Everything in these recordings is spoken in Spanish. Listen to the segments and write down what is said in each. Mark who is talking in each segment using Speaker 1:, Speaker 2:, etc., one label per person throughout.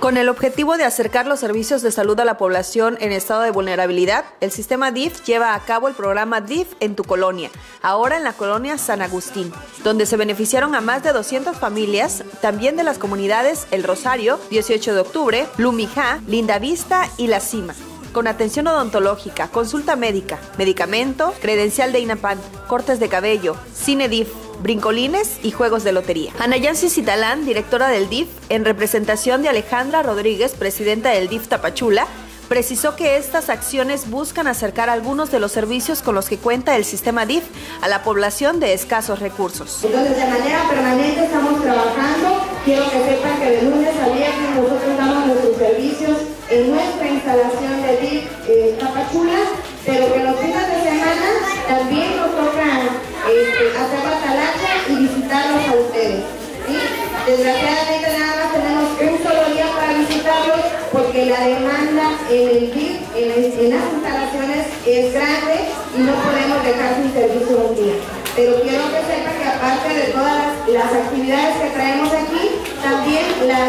Speaker 1: Con el objetivo de acercar los servicios de salud a la población en estado de vulnerabilidad, el sistema DIF lleva a cabo el programa DIF en tu colonia, ahora en la colonia San Agustín, donde se beneficiaron a más de 200 familias, también de las comunidades El Rosario, 18 de octubre, Lumijá, Lindavista y La Cima, con atención odontológica, consulta médica, medicamento, credencial de INAPAN, cortes de cabello, cine DIF, brincolines y juegos de lotería. Anayansi Citalán, directora del DIF, en representación de Alejandra Rodríguez, presidenta del DIF Tapachula, precisó que estas acciones buscan acercar algunos de los servicios con los que cuenta el sistema DIF a la población de escasos recursos.
Speaker 2: Entonces, de manera permanente estamos trabajando. Quiero que sepan que de lunes a viernes nosotros damos nuestros servicios en nuestra instalación de DIF Tapachula, pero que los fines de semana también nos toca hacer la talacha y visitarlos a ustedes, ¿sí? Desgraciadamente nada más tenemos un solo día para visitarlos porque la demanda en el DIF, en las instalaciones, es grande y no podemos dejar sin servicio un día. Pero quiero que sepan que aparte de todas las actividades que traemos aquí, también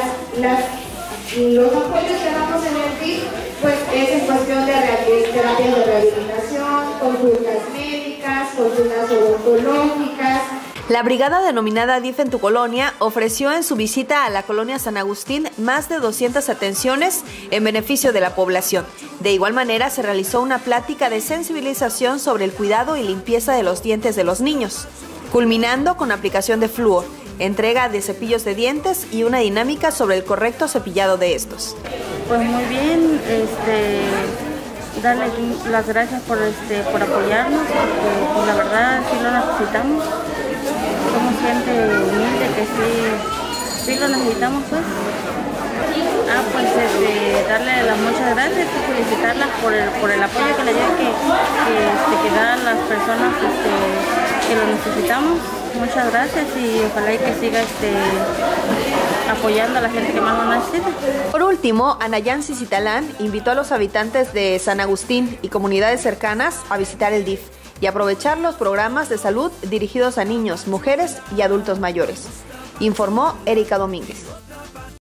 Speaker 2: los apoyos que damos en el DIF, pues es en cuestión de terapias de rehabilitación, consultas médicas, consultas odontológicas.
Speaker 1: La brigada denominada DIF en tu colonia ofreció en su visita a la colonia San Agustín más de 200 atenciones en beneficio de la población. De igual manera se realizó una plática de sensibilización sobre el cuidado y limpieza de los dientes de los niños, culminando con aplicación de flúor, entrega de cepillos de dientes y una dinámica sobre el correcto cepillado de estos.
Speaker 3: Pues muy bien, darle las gracias por apoyarnos, porque pues, la verdad sí lo necesitamos. Somos gente humilde que sí lo necesitamos, pues. Darle las muchas gracias y felicitarlas por el apoyo que le dieron, que dan las personas que lo necesitamos. Muchas gracias y ojalá y que siga apoyando a la gente que más lo necesita.
Speaker 1: Por último, Anayansi Citalán invitó a los habitantes de San Agustín y comunidades cercanas a visitar el DIF y aprovechar los programas de salud dirigidos a niños, mujeres y adultos mayores, informó Erika Domínguez.